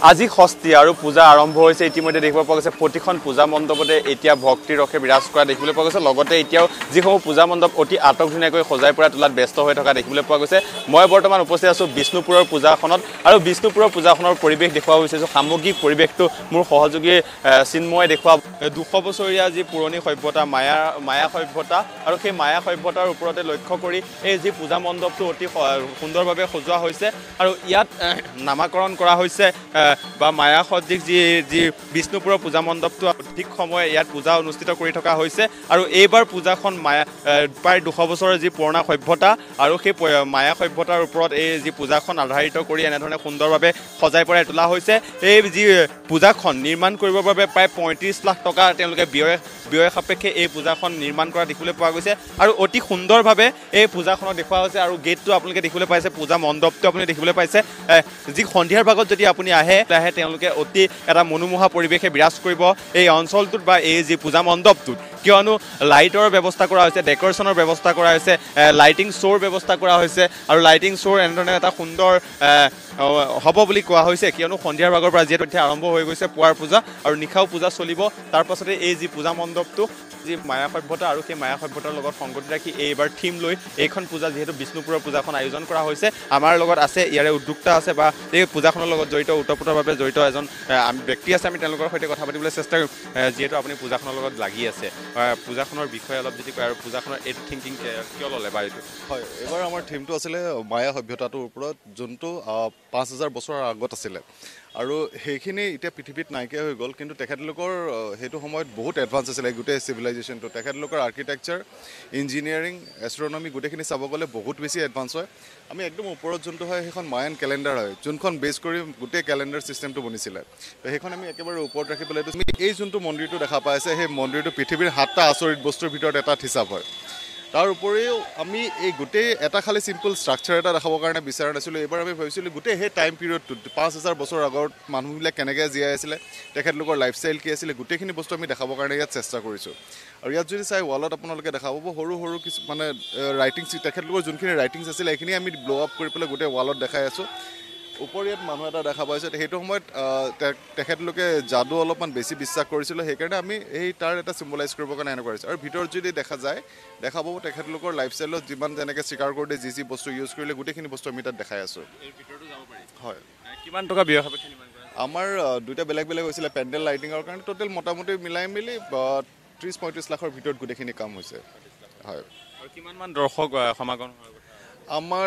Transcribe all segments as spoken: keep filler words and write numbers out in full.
আজি ষষ্ঠী আৰু পূজা আৰম্ভ হৈছে ইতিমধ্যে দেখিব পোৱা গৈছে প্ৰতিখন পূজা মণ্ডপতে এতিয়া ভক্তিৰ ৰসে বিৰাজ কৰা দেখিবলৈ পোৱা গৈছে লগতে এতিয়াও যিসমূহ পূজা মণ্ডপ অতি আটক ধুনীয়াকৈ সজাই পৰাই তোলাত ব্যস্ত হৈ থকা দেখিবলৈ পোৱা গৈছে মই বৰ্তমান উপস্থিত আছো বিষ্ণুপুৰৰ পূজাখনত আৰু বিষ্ণুপুৰৰ পূজাখনৰ পৰিৱেশ দেখুওৱা হৈছে সামগ্ৰিক পৰিৱেশটো মোৰ সহযোগী চিন্ময় দেখুওৱা দুশ বছৰীয়া যি পুৰণি সভ্যতা মায়া মায়া সভ্যতা আৰু সেই মায়া সভ্যতাৰ ওপৰতে লক্ষ্য কৰি এই যি পূজা মণ্ডপটো অতি সুন্দৰভাৱে সজোৱা হৈছে আৰু ইয়াত নামাকৰণ কৰা হৈছে বা মায়া সদৃশ যি যি বিষ্ণুপুৰৰ পূজা মণ্ডপটো ঠিক সময়ে ইয়াত পূজা অনুষ্ঠিত কৰি থকা হৈছে আৰু এইবাৰ পূজাখন মায়া প্ৰায় দুশ বছৰৰ যি পুৰণা সভ্যতা আৰু সেই মায়া সভ্যতাৰ ওপৰত এই যি পূজাখন আধাৰিত কৰি এনেধৰণে সুন্দৰভাৱে সজাই পৰাই তোলা হৈছে এই যি পূজাখন নিৰ্মাণ কৰিবৰ বাবে প্ৰায় পঁয়ত্ৰিছ লাখ টকা তেওঁলোকে ব্যয় ব্যয় সাপেক্ষে এই পূজাখন নিৰ্মাণ কৰা দেখিবলৈ পোৱা গৈছে আৰু অতি সুন্দৰভাৱে এই পূজাখনত দেখুওৱা হৈছে আৰু গেটটো আপোনালোকে দেখিবলৈ পাইছে পূজা মণ্ডপটো আপুনি দেখিবলৈ পাইছে যি সন্ধিয়াৰ ভাগত যদি আপুনি আহে আহে তেওঁলোকে অতি এটা মনোমোহা পৰিৱেশে বিৰাজ কৰিব এই অঞ্চলটোত বা এই যি পূজা মণ্ডপটোত কিয়নো লাইটৰ ব্যৱস্থা কৰা হৈছে ডেকৰেশ্যনৰ ব্যৱস্থা কৰা হৈছে লাইটিং শ্ব'ৰ ব্যৱস্থা কৰা হৈছে আৰু লাইটিং শ্ব'ৰ এনেধৰণে এটা সুন্দৰ হ'ব বুলি কোৱা হৈছে কিয়নো সন্ধিয়াৰ ভাগৰ পৰা যিহেতু এতিয়া আৰম্ভ হৈ গৈছে পুৱাৰ পূজা আৰু নিশাও পূজা চলিব তাৰ পাছতে এই যি পূজা মণ্ডপটো যি মায়া সভ্যতা আৰু সেই মায়া সভ্যতাৰ লগত সংগতি ৰাখি এইবাৰ থিম লৈ এইখন পূজা যিহেতু বিষ্ণুপুৰৰ পূজাখন আয়োজন কৰা হৈছে আমাৰ লগত আছে ইয়াৰে উদ্যোক্তা আছে বা এই পূজাখনৰ লগত জড়িত ওতঃপ্ৰোতভাৱে জড়িত এজন ব্যক্তি আছে আমি তেওঁলোকৰ সৈতে কথা পাতিবলৈ চেষ্টা কৰিম যিহেতু আপুনি পূজাখনৰ লগত লাগি আছে পূজাখনৰ বিষয়ে অলপ যদি কয় আৰু পূজাখনৰ এইটো থিংকিং কিয় ল'লে বা এইটো হয় এইবাৰ আমাৰ থিমটো আছিলে মায়া সভ্যতাটোৰ ওপৰত যোনটো পাঁচ হাজাৰ বছৰৰ আগত আছিলে আৰু সেইখিনি এতিয়া পৃথিৱীত নাইকিয়া হৈ গ'ল কিন্তু তেখেতলোকৰ সেইটো সময়ত বহুত এডভান্স আছিলে গোটেই চিভিলাইজেশ্যনটো তেখেতলোকৰ আৰ্কিটেকচাৰ ইঞ্জিনিয়াৰিং এষ্ট্ৰনমি গোটেইখিনি চাব গ'লে বহুত বেছি এডভান্স হয় আমি একদম ওপৰত যোনটো হয় সেইখন মায়ান কেলেণ্ডাৰ হয় যোনখন বেছ কৰি গোটেই কেলেণ্ডাৰ ছিষ্টেমটো বনিছিলে তো সেইখন আমি একেবাৰে ওপৰত ৰাখি পেলাই তুমি এই যোনটো মন্দিৰটো দেখা পাই আছে সেই মন্দিৰটো পৃথিৱীৰ সাতটা আচৰিত বস্তুৰ ভিতৰত এটা হিচাপ হয় তাৰ উপৰিও আমি এই গোটেই এটা খালি চিম্পল ষ্ট্ৰাকচাৰ এটা দেখাবৰ কাৰণে বিচৰা নাছিলোঁ এইবাৰ আমি ভাবিছিলোঁ গোটেই সেই টাইম পিৰিয়ডটোত পাঁচ হাজাৰ বছৰ আগত মানুহবিলাক কেনেকৈ জীয়াই আছিলে তেখেতলোকৰ লাইফষ্টাইল কি আছিলে গোটেইখিনি বস্তু আমি দেখাবৰ কাৰণে ইয়াত চেষ্টা কৰিছোঁ আৰু ইয়াত যদি চাই ৱালত আপোনালোকে দেখা পাব সৰু সৰু কিছু মানে ৰাইটিংছ তেখেতলোকৰ যোনখিনি ৰাইটিংছ আছিলে সেইখিনি আমি ব্ল' আপ কৰি পেলাই গোটেই ৱালত দেখাই আছোঁ ওপৰত ইয়াত মানুহ এটা দেখা পাইছে সেইটো সময়ত তেখেতলোকে যাদু অলপমান বেছি বিশ্বাস কৰিছিলে সেইকাৰণে আমি এই তাৰ এটা চিম্বলাইজ কৰিবৰ কাৰণে এনেকুৱা কৰিছোঁ আৰু ভিতৰত যদি দেখা যায় দেখা পাব তেখেতলোকৰ লাইফষ্টাইলত যিমান যেনেকৈ স্বীকাৰ কৰোঁতে যি যি বস্তু ইউজ কৰিলে গোটেইখিনি বস্তু আমি তাত দেখাই আছোঁ হয় কিমান টকা ব্যয় সাপেক্ষে আমাৰ দুটা বেলেগ বেলেগ হৈছিলে পেণ্ডেল লাইটিঙৰ কাৰণে টোটেল মোটামুটি মিলাই মেলি ত্ৰিছ পঁয়ত্ৰিছ লাখৰ ভিতৰত গোটেইখিনি কাম হৈছে হয় আৰু কিমানমান দৰ্শক সমাগম আমাৰ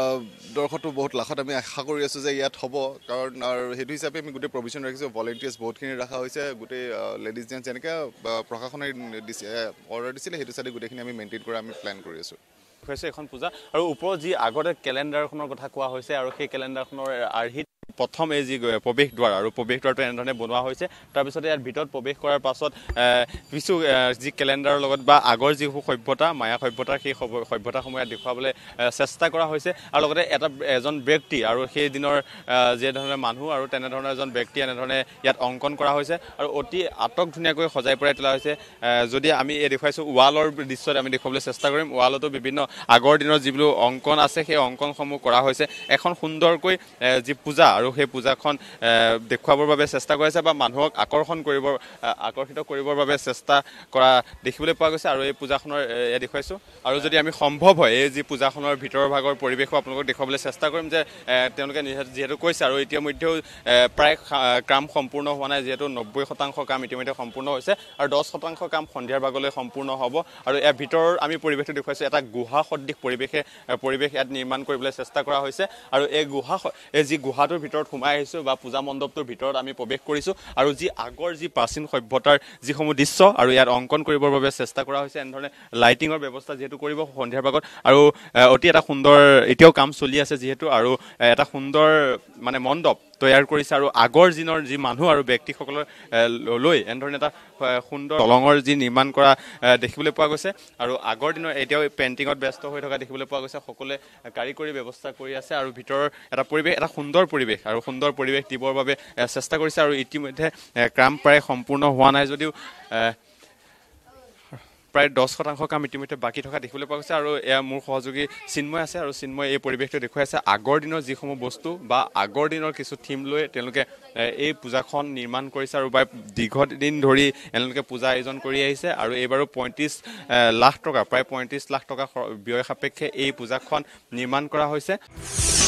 দৰ্শকটো বহুত লাখত আমি আশা কৰি আছোঁ যে ইয়াত হ'ব কাৰণ আৰু সেইটো হিচাপে আমি গোটেই প্ৰভিজন ৰাখিছোঁ ভলেণ্টিয়াৰ্ছ বহুতখিনি ৰখা হৈছে গোটেই লেডিজ জেণ্টছ যেনেকৈ প্ৰশাসনে দিছে অৰ্ডাৰ দিছিলে সেইটো চাইডে গোটেইখিনি আমি মেইনটেইন কৰা আমি প্লেন কৰি আছোঁ হৈছে এখন পূজা আৰু ওপৰত যি আগতে কেলেণ্ডাৰখনৰ কথা কোৱা হৈছে আৰু সেই কেলেণ্ডাৰখনৰ আৰ্হিত প্ৰথম এই যি প্ৰৱেশ দ্বাৰ আৰু প্ৰৱেশ দ্বাৰটো এনেধৰণে বনোৱা হৈছে তাৰপিছতে ইয়াত ভিতৰত প্ৰৱেশ কৰাৰ পাছত কিছু যি কেলেণ্ডাৰৰ লগত বা আগৰ যিবোৰ সভ্যতা মায়া সভ্যতাৰ সেই সভ্যতাসমূহ ইয়াত দেখুৱাবলৈ চেষ্টা কৰা হৈছে আৰু লগতে এটা এজন ব্যক্তি আৰু সেই দিনৰ যিধৰণে মানুহ আৰু তেনেধৰণৰ এজন ব্যক্তি এনেধৰণে ইয়াত অংকন কৰা হৈছে আৰু অতি আটক ধুনীয়াকৈ সজাই পৰাই তোলা হৈছে যদি আমি এই দেখুৱাইছোঁ ৱালৰ দৃশ্যত আমি দেখুৱাবলৈ চেষ্টা কৰিম ৱালতো বিভিন্ন আগৰ দিনৰ যিবোৰ অংকন আছে সেই অংকনসমূহ কৰা হৈছে এখন সুন্দৰকৈ যি পূজা আৰু সেই পূজাখন দেখুৱাবৰ বাবে চেষ্টা কৰিছে বা মানুহক আকৰ্ষণ কৰিবৰ আকৰ্ষিত কৰিবৰ বাবে চেষ্টা কৰা দেখিবলৈ পোৱা গৈছে আৰু এই পূজাখনৰ এয়া দেখুৱাইছোঁ আৰু যদি আমি সম্ভৱ হয় এই যি পূজাখনৰ ভিতৰৰ ভাগৰ পৰিৱেশো আপোনালোকক দেখুৱাবলৈ চেষ্টা কৰিম যে তেওঁলোকে যিহেতু কৈছে আৰু ইতিমধ্যেও প্ৰায় কাম সম্পূৰ্ণ হোৱা নাই যিহেতু নব্বৈ শতাংশ কাম ইতিমধ্যে সম্পূৰ্ণ হৈছে আৰু দহ শতাংশ কাম সন্ধিয়াৰ ভাগলৈ সম্পূৰ্ণ হ'ব আৰু ইয়াৰ ভিতৰৰ আমি পৰিৱেশটো দেখুৱাইছোঁ এটা গুহা সদৃশ পৰিৱেশে পৰিৱেশ ইয়াত নিৰ্মাণ কৰিবলৈ চেষ্টা কৰা হৈছে আৰু এই গুহা এই যি গুহাটোৰ ভিতৰত সোমাই আহিছোঁ বা পূজা মণ্ডপটোৰ ভিতৰত আমি প্ৰৱেশ কৰিছোঁ আৰু যি আগৰ যি প্ৰাচীন সভ্যতাৰ যিসমূহ দৃশ্য আৰু ইয়াত অংকন কৰিবৰ বাবে চেষ্টা কৰা হৈছে এনেধৰণে লাইটিঙৰ ব্যৱস্থা যিহেতু কৰিব সন্ধিয়াৰ ভাগত আৰু অতি এটা সুন্দৰ এতিয়াও কাম চলি আছে যিহেতু আৰু এটা সুন্দৰ মানে মণ্ডপ তৈয়াৰ কৰিছে আৰু আগৰ দিনৰ যি মানুহ আৰু ব্যক্তিসকলৰ লৈ এনেধৰণে এটা সুন্দৰ দলঙৰ যি নিৰ্মাণ কৰা দেখিবলৈ পোৱা গৈছে আৰু আগৰ দিনৰ এতিয়াও পেইণ্টিঙত ব্যস্ত হৈ থকা দেখিবলৈ পোৱা গৈছে সকলোৱে কাৰিকৰী ব্যৱস্থা কৰি আছে আৰু ভিতৰৰ এটা পৰিৱেশ এটা সুন্দৰ পৰিৱেশ আৰু সুন্দৰ পৰিৱেশ দিবৰ বাবে চেষ্টা কৰিছে আৰু ইতিমধ্যে কাম প্ৰায় সম্পূৰ্ণ হোৱা নাই যদিও প্ৰায় দহ শতাংশ কাম ইতিমধ্যে বাকী থকা দেখিবলৈ পোৱা গৈছে আৰু এয়া মোৰ সহযোগী চিন্ময় আছে আৰু চিন্ময় এই পৰিৱেশটো দেখুৱাই আছে আগৰ দিনৰ যিসমূহ বস্তু বা আগৰ দিনৰ কিছু থিম লৈ তেওঁলোকে এই পূজাখন নিৰ্মাণ কৰিছে আৰু প্ৰায় দীৰ্ঘদিন ধৰি এওঁলোকে পূজা আয়োজন কৰি আহিছে আৰু এইবাৰো পঁয়ত্ৰিছ লাখ টকা প্ৰায় পঁয়ত্ৰিছ লাখ টকা ব্যয় সাপেক্ষে এই পূজাখন নিৰ্মাণ কৰা হৈছে।